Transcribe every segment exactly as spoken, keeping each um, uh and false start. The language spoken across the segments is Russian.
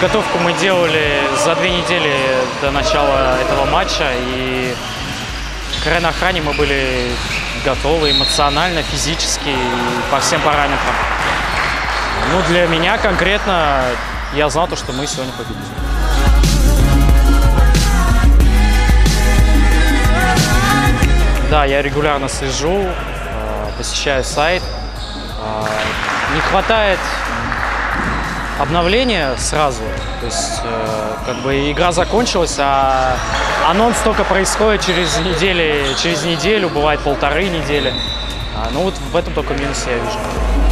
Подготовку мы делали за две недели до начала этого матча, и к Рен-Охране мы были готовы эмоционально, физически и по всем параметрам. Ну, для меня конкретно я знал то, что мы сегодня победим. Да, я регулярно слежу, посещаю сайт. Не хватает обновления сразу. То есть, как бы игра закончилась, а анонс только происходит через неделю, через неделю, бывает полторы недели. Ну вот в этом только минус я вижу.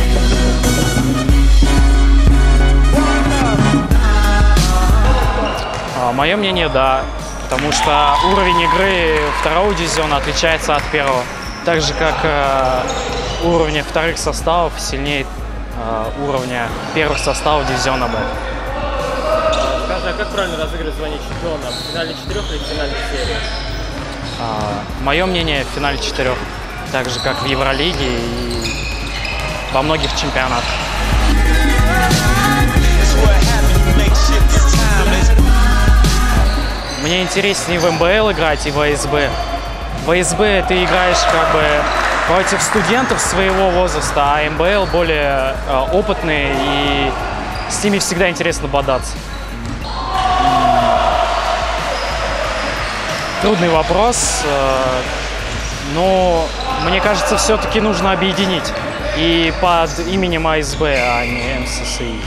Мое мнение, да. Потому что уровень игры второго дивизиона отличается от первого. Так же, как э, уровень вторых составов сильнее э, уровня первых составов дивизиона Б. Скажи, а как правильно разыгрывать звание чемпиона? В финале четырех или в финале серии? Э, мое мнение, в финале четырех. Так же, как в Евролиге и во многих чемпионатах. Мне интереснее в эм бэ эл играть и в а эс бэ. В а эс бэ ты играешь как бы против студентов своего возраста, а эм бэ эл более э, опытные, и с ними всегда интересно бодаться. Трудный вопрос, э, но мне кажется, все-таки нужно объединить и под именем а эс бэ, а не эм эс эс и.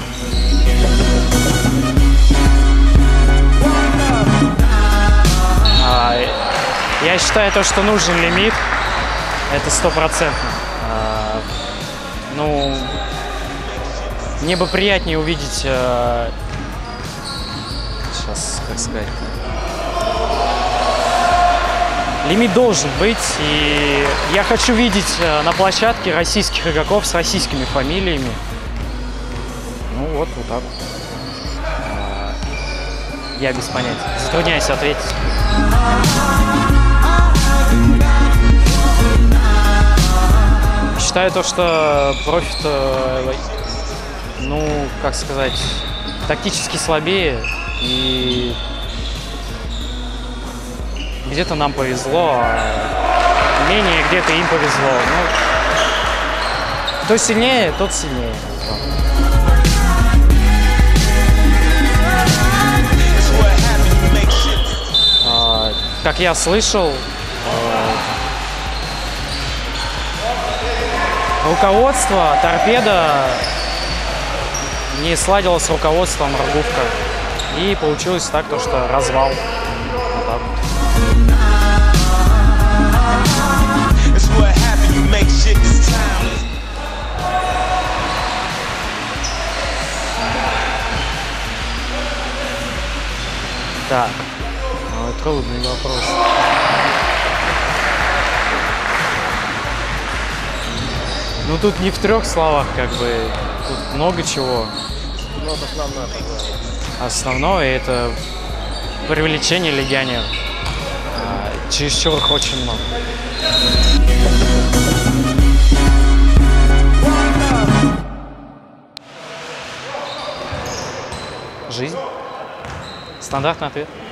Я считаю, то, что нужен лимит, это стопроцентно. А, ну, мне бы приятнее увидеть, а, сейчас, как сказать, лимит должен быть, и я хочу видеть на площадке российских игроков с российскими фамилиями. Ну вот, вот так. А, я без понятия, затрудняюсь ответить. Считаю то, что профит, ну, как сказать, тактически слабее, и где-то нам повезло, а менее где-то им повезло. Ну, кто сильнее, тот сильнее. А, как я слышал, руководство Торпедо не сладило с руководством Рогувка. И получилось так, то, что развал. Вот так вот. Так, ну, трудный вопрос. Ну тут не в трех словах, как бы, тут много чего. Ну, вот основное, пожалуйста. Основное это привлечение легионеров. А, чересчур их очень много. Жизнь. Стандартный ответ.